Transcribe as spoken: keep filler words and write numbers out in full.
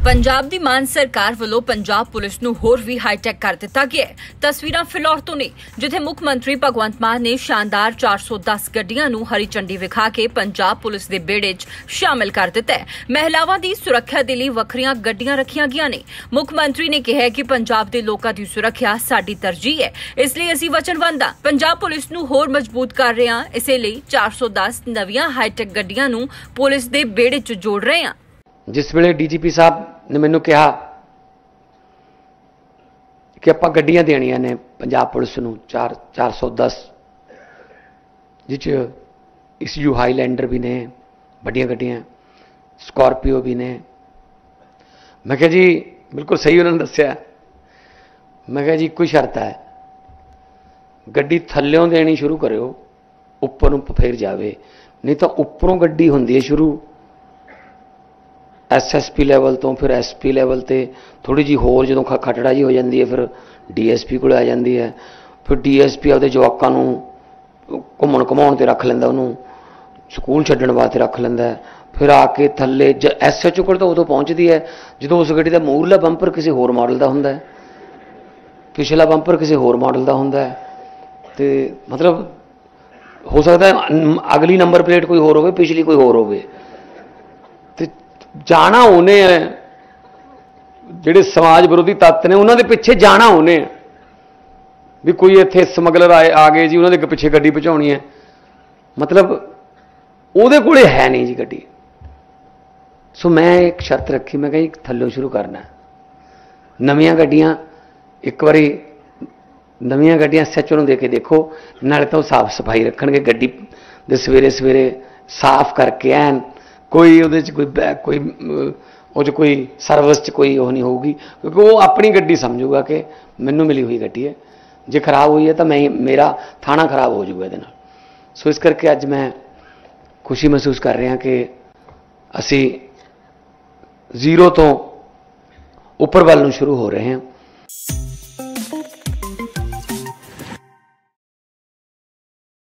पंजाब दी मान सरकार वालों पंजाब पुलिस नूं होर भी हाईटैक कर दिता गया है। तस्वीरां फिलौर तो ने जिथे मुख मंत्री भगवंत मान ने शानदार चार सौ दस गड्डियां नूं हरी झंडी विखा के पंजाब पुलिस दे बेड़े च शामिल कर दिता है। महिलावां दी सुरक्षा दे लई वखरियां गड्डियां रखियां गईयां ने। मुख मंत्री ने कहा कि पंजाब दे लोकां दी सुरक्षा साडी तरजीह है, इसलिए असीं वचनबद्ध हां। पंजाब पुलिस नूं होर मजबूत कर रहे हां, इसे लई चार सौ दस नवीं हाईटैक गड्डियां नूं पुलिस दे बेड़े च जोड़ रहे हां। जिस वेले डीजीपी साहब ने मैनू कहा कि आपां गड्डियां देनियां ने पंजाब पुलिस नूं चार चार सौ दस जिस इस यू हाईलैंडर भी ने, बड़ियां गड्डियां स्कॉर्पियो भी ने। मैं कहा जी बिल्कुल सही उन्होंने दस्या। मैं कहा जी कोई शर्त है, गड्डी थल्लों देनी शुरू करो, उपर नूं फिर जावे, नहीं तो उपरों गड्डी हुंदी है शुरू एस एस पी लैवल तो, फिर एस पी लैवल ते थोड़ी जी होर जो खटड़ा जी हो जाती है, फिर डी एस पी को आ जाती है, फिर डी एस पी आपके जवाकों घूमण घुमाउण ते रख लैंदा, उन्होंने स्कूल छड्डण वास्ते रख लैंदा, फिर आके थल्ले एस एच ओ कोल तो उदों पहुँचती है जो उस गड्डी का मूहरला बंपर किसी होर मॉडल का हुंदा है, पिछला बंपर किसी होर मॉडल का हुंदा है। ते मतलब हो सकता है अगली नंबर प्लेट कोई होर होवे, पिछली कोई होर होवे। ते जाना उन्हें है, जिहड़े समाज विरोधी तत्त ने उन्होंने पिछे जाना उन्हें है भी कोई इत्थे समगलर आए आ गए जी, उन्होंने पिछे गड्डी पहुँचाउणी है, मतलब उहदे कोले है नहीं जी गड्डी। सो मैं एक शर्त रखी, मैं कही थल्लों शुरू करना, नवीं गड्डियां एक बारी नवीं गड्डियां एस एच ओ नूं दे के देखो, नाले तो साफ सफाई रखणगे, गड्डी दे सवेरे सवेरे साफ करके ऐन कोई उहदे च कोई बैग कोई उह कोई सर्विस च कोई वो नहीं होगी, क्योंकि वो अपनी गड्डी समझूगा कि मैनू मिली हुई गड्डी है, जे खराब हुई है तो मैं मेरा थाना खराब हो जाऊगा ये। सो इस करके अज मैं खुशी महसूस कर रहा कि असी जीरो तो उपर वाल नूं शुरू हो रहे हैं।